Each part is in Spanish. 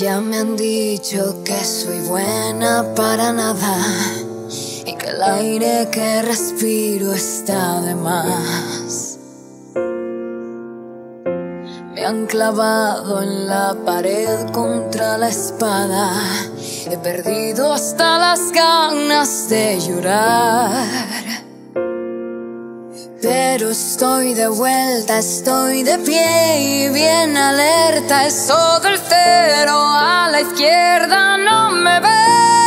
Ya me han dicho que soy buena para nada y que el aire que respiro está de más. Me han clavado en la pared contra la espada. He perdido hasta las ganas de llorar. Pero estoy de vuelta, estoy de pie y bien alerta. Es todo el cero a la izquierda, no me ve.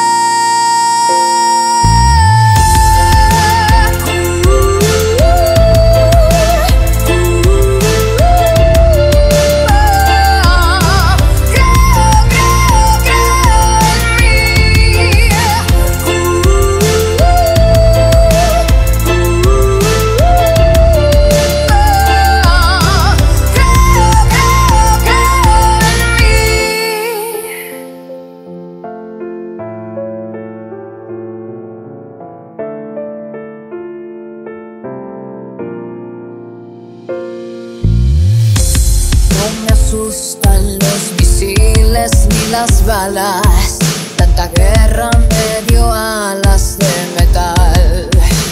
Asustan los misiles ni las balas. Tanta guerra me dio alas de metal.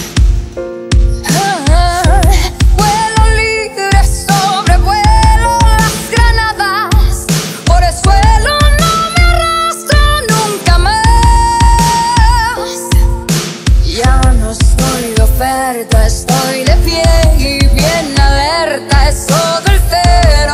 Vuelo libre, sobrevuelo las granadas. Por el suelo no me arrastro nunca más. Ya no estoy de oferta, estoy de pie y bien alerta. Es todo el cero.